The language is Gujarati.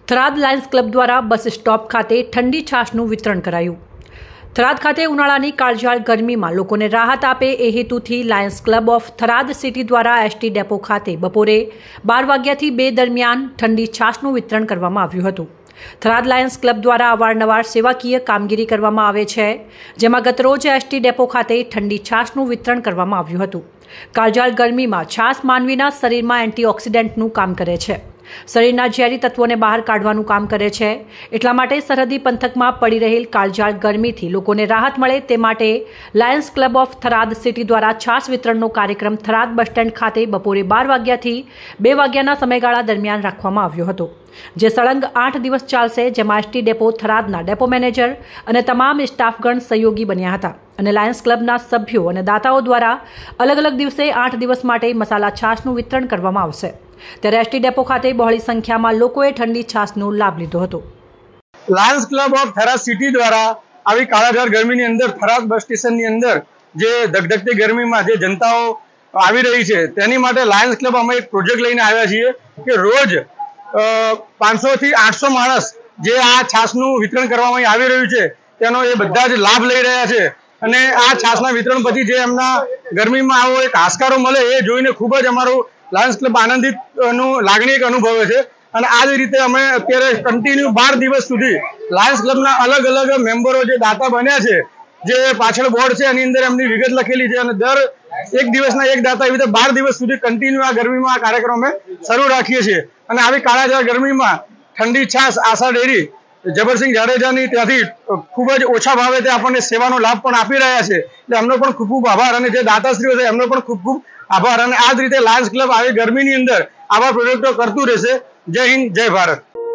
થરાદ લાયન્સ ક્લબ દ્વારા બસ સ્ટોપ ખાતે ઠંડી છાશનું વિતરણ કરાયું। થરાદ ખાતે ઉનાળાની કાળઝાળ ગરમીમાં લોકોને રાહત આપે એ હેતુથી Lions Club of Tharad city દ્વારા એસટી ડેપો ખાતે બપોરે 12 વાગ્યાથી 2 દરમિયાન ઠંડી છાશનું વિતરણ કરવામાં આવ્યું હતું। થરાદ લાયન્સ ક્લબ દ્વારા અવારનવાર સેવાકીય કામગીરી કરવામાં આવે છે, જેમાં ગતરોજ એસટી ડેપો ખાતે ઠંડી છાશનું વિતરણ કરવામાં આવ્યું હતું। કાળઝાળ ગરમીમાં છાશ માનવીના શરીરમાં એન્ટીઓક્સિડન્ટનું કામ કરે છે, શરીરના ઝેરી તત્વોને બહાર કાઢવાનું કામ કરે છે। એટલા માટે સરહદી પંથકમાં પડી રહેલ કાળઝાળ ગરમીથી લોકોને રાહત મળે તે માટે Lions Club of Tharad city દ્વારા છાશ વિતરણનો કાર્યક્રમ થરાદ બસ સ્ટેન્ડ ખાતે બપોરે 12 વાગ્યાથી 2 વાગ્યાના સમયગાળા દરમિયાન રાખવામાં આવ્યો હતો, જે સળંગ 8 દિવસ ચાલશે, જેમાં એસટી ડેપો થરાદના ડેપો મેનેજર અને તમામ સ્ટાફગણ સહયોગી બન્યા હતા અને લાયન્સ ક્લબના સભ્યો અને દાતાઓ દ્વારા અલગ અલગ દિવસે 8 દિવસ માટે મસાલા છાશનું વિતરણ કરવામાં આવશે। ત્યારે એસટી ડેપો ખાતે બહોળી સંખ્યામાં લોકોએ ઠંડી છાશનો લાભ લીધો હતો। Lions Club of Tharad city દ્વારા આવી કાળાઝાળ ગરમીની અંદર થરાદ બસ સ્ટેશનની અંદર જે ધગધગતી ગરમીમાં જે જનતાઓ આવી રહી છે તેની માટે લાયન્સ ક્લબ અમે એક પ્રોજેક્ટ લઈને આવ્યા છીએ કે રોજ 500 થી 800 માણસ જે આ છાશનું વિતરણ કરવામાં આવી રહ્યું છે તેનો એ બધા જ લાભ લઈ રહ્યા છે અને આ છાશના વિતરણ પછી જે એમના ગરમીમાં આવો એક હાશકારો મળે એ જોઈને ખૂબ જ અમારું લાયન્સ ક્લબ આનંદિત લાગણી એક અનુભવે છે અને આ જ રીતે અમે અત્યારે કન્ટિન્યુ 12 દિવસ સુધી લાયન્સ ક્લબના અલગ અલગ મેમ્બરો જે દાતા બન્યા છે, જે પાછળ બોર્ડ છે એની અંદર એમની વિગત લખેલી છે અને દર એક દિવસના એક દાતા એવી રીતે 12 દિવસ સુધી કન્ટિન્યુ આ ગરમીમાં આ કાર્યક્રમ અમે શરૂ રાખીએ છીએ અને આવી કાળાઝાળ ગરમીમાં ઠંડી છાશ આશા ડેરી જબરસિંહ જાડેજાની ત્યાંથી ખૂબ જ ઓછા ભાવે તે આપણને સેવાનો લાભ પણ આપી રહ્યા છે, એટલે એમનો પણ ખૂબ ખૂબ આભાર અને જે દાતાશ્રીઓ છે એમનો પણ ખૂબ ખૂબ આભાર અને આ જ રીતે લાયન્સ ક્લબ આવી ગરમીની અંદર આવા પ્રોજેક્ટો કરતું રહેશે। જય હિન્દ, જય ભારત।